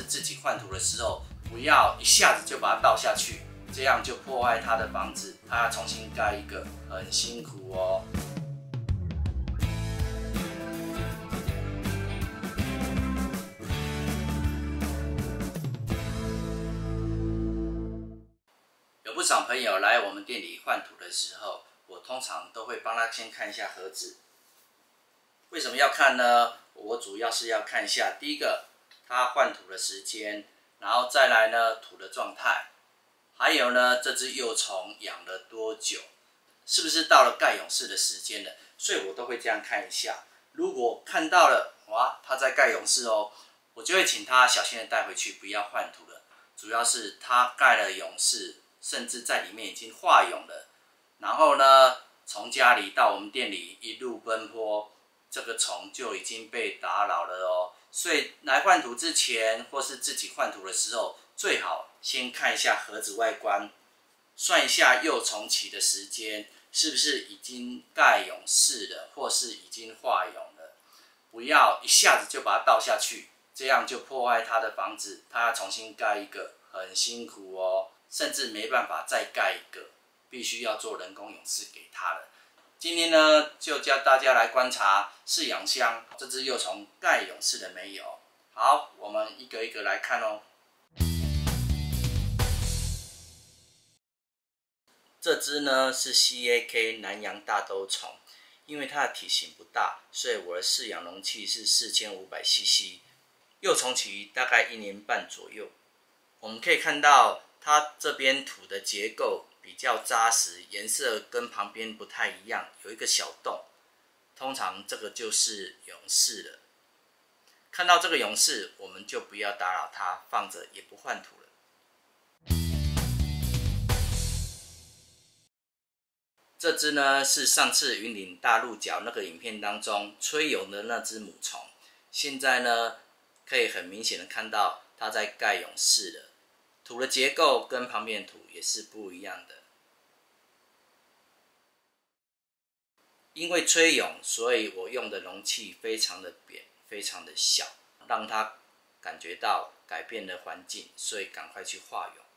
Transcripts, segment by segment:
自己换土的时候，不要一下子就把它倒下去，这样就破坏它的房子，它要重新盖一个，很辛苦哦。有不少朋友来我们店里换土的时候，我通常都会帮他先看一下盒子。为什么要看呢？我主要是要看一下，第一个，他换土的时间，然后再来呢，土的状态，还有呢，这只幼虫养了多久，是不是到了盖蛹室的时间了？所以我都会这样看一下。如果看到了，哇，它在盖蛹室哦，我就会请他小心的带回去，不要换土了。主要是他盖了蛹室，甚至在里面已经化蛹了，然后呢，从家里到我们店里一路奔波，这个虫就已经被打扰了哦。所以来换土之前，或是自己换土的时候，最好先看一下盒子外观，算一下幼虫期的时间，是不是已经盖蛹室了，或是已经化蛹了。不要一下子就把它倒下去，这样就破坏它的房子，它要重新盖一个，很辛苦哦，甚至没办法再盖一个，必须要做人工蛹室给它了。今天呢，就教大家来观察饲养箱这只幼虫盖蛹室了没有。好，我们一个一个来看哦。这只呢是 CAK 南洋大兜虫，因为它的体型不大，所以我的饲养容器是4500cc， 幼虫期大概1年半左右。我们可以看到它这边土的结构比较扎实，颜色跟旁边不太一样，有一个小洞，通常这个就是蛹室了。看到这个蛹室，我们就不要打扰它，放着也不换土了。这只呢是上次云岭大鹿角那个影片当中吹蛹的那只母虫，现在呢可以很明显的看到它在盖蛹室了，土的结构跟旁边的土也是不一样的。因为吹蛹，所以我用的容器非常的扁，非常的小，让它感觉到改变了环境，所以赶快去化蛹。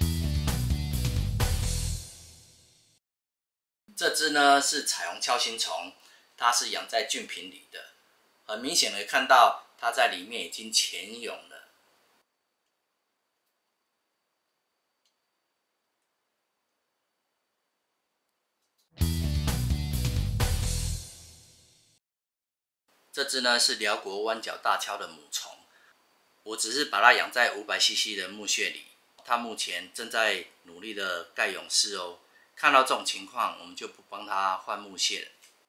这只呢是彩虹锹形虫，它是养在菌瓶里的，很明显的看到它在里面已经潜蛹了。这只呢是辽国弯角大锹的母虫，我只是把它养在500cc 的木屑里，它目前正在努力的盖蛹室哦。看到这种情况，我们就不帮它换木屑了。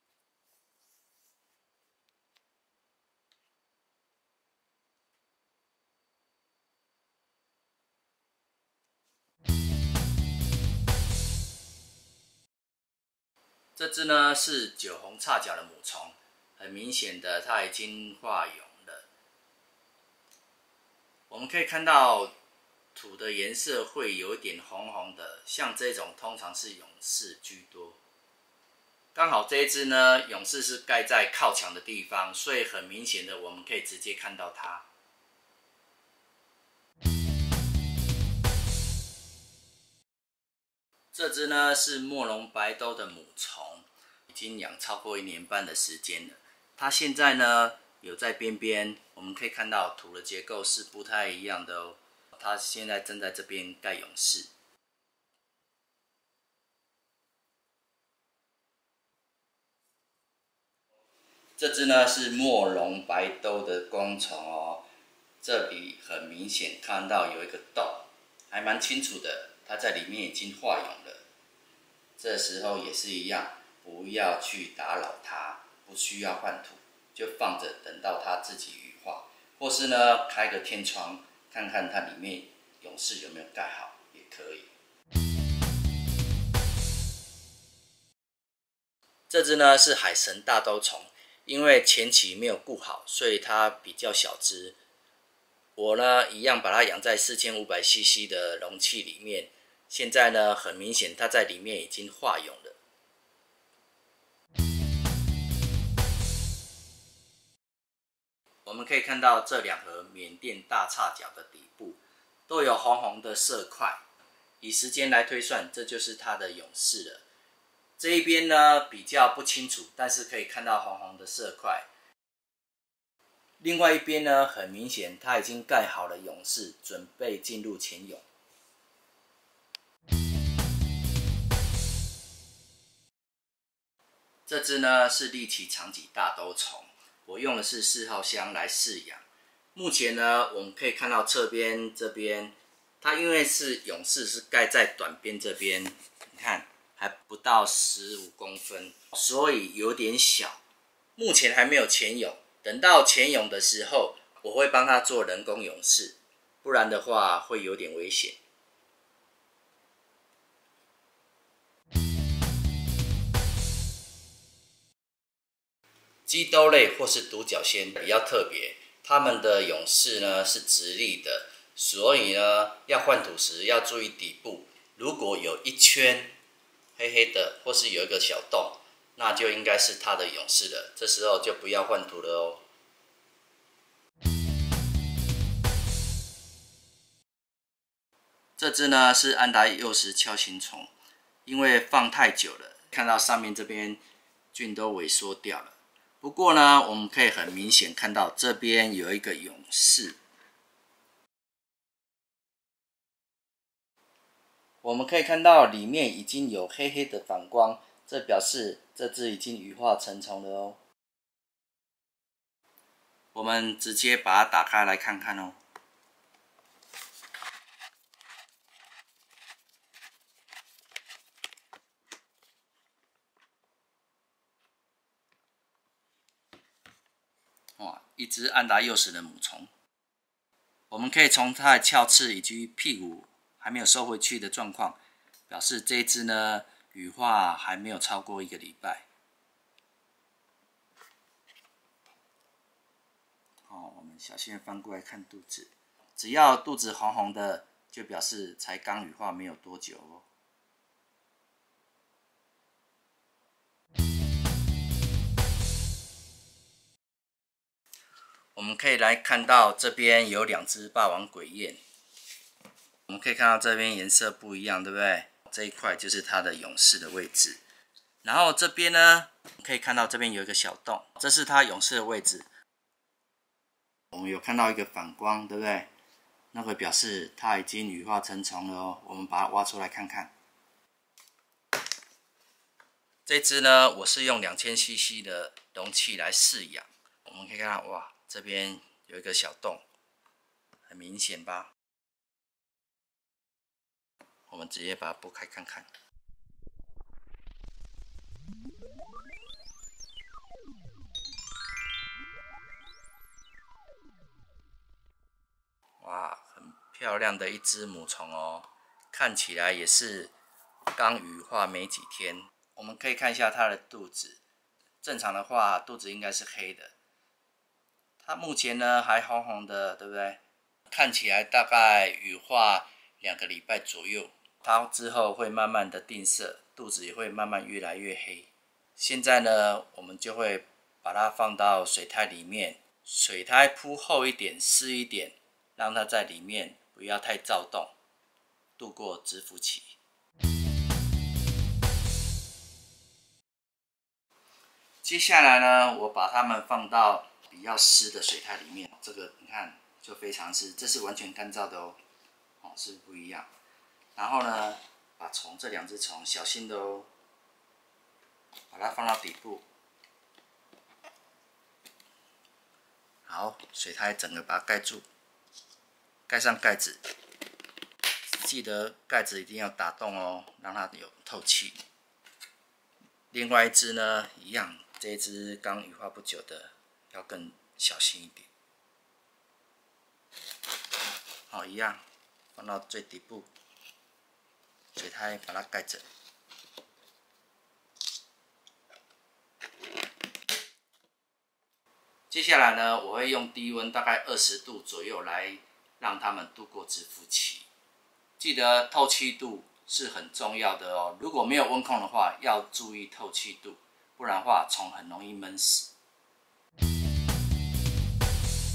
这只呢是酒红叉脚的母虫，很明显的它已经化蛹了。我们可以看到土的颜色会有一点红红的，像这种通常是蛹室居多。刚好这一只呢，蛹室是盖在靠墙的地方，所以很明显的我们可以直接看到它。这只呢是墨龙白兜的母虫，已经养超过1年半的时间了。它现在呢有在边边，我们可以看到土的结构是不太一样的哦。它现在正在这边盖蛹室。这只呢是墨龙白兜的公虫哦，这里很明显看到有一个洞，还蛮清楚的，它在里面已经化蛹了。这时候也是一样，不要去打扰它，不需要换土，就放着等到它自己羽化，或是呢开个天窗，看看它里面蛹室有没有盖好，也可以。这只呢是海神大兜虫，因为前期没有顾好，所以它比较小只。我呢一样把它养在4500cc 的容器里面，现在呢很明显它在里面已经化蛹了。 我们可以看到这两盒缅甸大叉脚的底部都有红红的色块，以时间来推算，这就是它的勇士了。这一边呢比较不清楚，但是可以看到红红的色块。另外一边呢，很明显它已经盖好了勇士，准备进入潜泳。这只呢是利奇长脊大兜虫，我用的是4号箱来饲养。目前呢，我们可以看到侧边这边，它因为是勇士是盖在短边这边，你看还不到15公分，所以有点小。目前还没有潜泳，等到潜泳的时候，我会帮它做人工泳室，不然的话会有点危险。鸡兜类或是独角仙比较特别，它们的泳室呢是直立的，所以呢要换土时要注意底部，如果有一圈黑黑的，或是有一个小洞，那就应该是它的泳室了，这时候就不要换土了哦。这只呢是安达幼时锹形虫，因为放太久了，看到上面这边菌都萎缩掉了。不过呢，我们可以很明显看到这边有一个勇士，我们可以看到里面已经有黑黑的反光，这表示这只已经羽化成虫了哦。我们直接把它打开来看看哦。哇，一只安达幼时的母虫，我们可以从它的鞘翅以及屁股还没有收回去的状况，表示这一只呢羽化还没有超过1个礼拜。我们小心翻过来看肚子，只要肚子红红的，就表示才刚羽化没有多久哦。我们可以来看到这边有2只霸王鬼燕，我们可以看到这边颜色不一样，对不对？这一块就是它的勇士的位置。然后这边呢，可以看到这边有一个小洞，这是它勇士的位置。我们有看到一个反光，对不对？那个表示它已经羽化成虫了哦。我们把它挖出来看看。这只呢，我是用2000cc 的容器来饲养。我们可以看到，哇，这边有一个小洞，很明显吧？我们直接把它剥开看看。哇，很漂亮的一只母虫哦，看起来也是刚羽化没几天。我们可以看一下它的肚子，正常的话肚子应该是黑的，它目前呢还红红的，对不对？看起来大概羽化2个礼拜左右，它之后会慢慢的定色，肚子也会慢慢越来越黑。现在呢，我们就会把它放到水苔里面，水苔铺厚一点、湿一点，让它在里面不要太躁动，度过蛰伏期。接下来呢，我把它们放到比较湿的水苔里面，这个你看就非常湿，这是完全干燥的哦，是不一样。然后呢，把这2只虫小心的哦，把它放到底部。好，水苔整个把它盖住，盖上盖子，记得盖子一定要打洞哦，让它有透气。另外一只呢，一样，这一只刚羽化不久的，要更小心一点。好，一样，放到最底部，水苔把它盖着。接下来呢，我会用低温大概20度左右来让它们度过蛰伏期。记得透气度是很重要的哦，如果没有温控的话，要注意透气度，不然的话虫很容易闷死。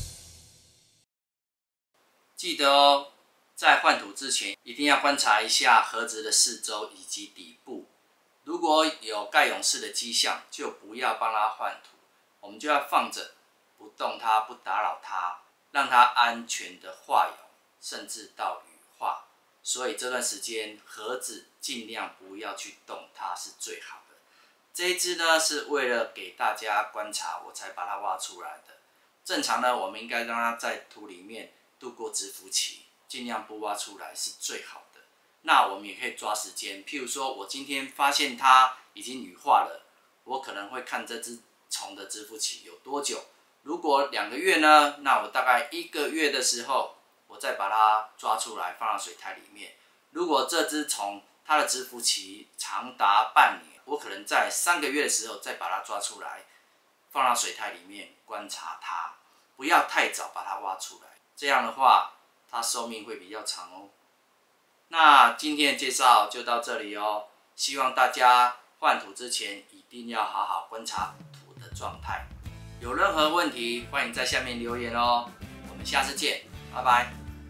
记得哦，在换土之前一定要观察一下盒子的四周以及底部，如果有盖勇士的迹象，就不要帮它换土，我们就要放着，不动它，不打扰它，让它安全的化蛹，甚至到羽化。所以这段时间盒子尽量不要去动它是最好的。这一只呢是为了给大家观察，我才把它挖出来的。正常呢，我们应该让它在土里面度过蛰伏期，尽量不挖出来是最好的。那我们也可以抓时间，譬如说我今天发现它已经羽化了，我可能会看这只虫的蛰伏期有多久。如果2个月呢，那我大概1个月的时候，我再把它抓出来放到水苔里面。如果这只虫它的蛰伏期长达半年，我可能在3个月的时候再把它抓出来，放到水苔里面观察它，不要太早把它挖出来，这样的话它寿命会比较长哦。那今天的介绍就到这里哦，希望大家换土之前一定要好好观察土的状态。有任何问题，欢迎在下面留言哦。我们下次见，拜拜。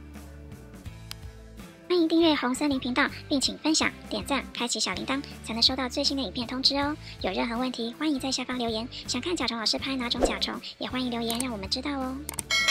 欢迎订阅红森林频道，并请分享、点赞、开启小铃铛，才能收到最新的影片通知哦。有任何问题，欢迎在下方留言。想看甲虫老师拍哪种甲虫，也欢迎留言让我们知道哦。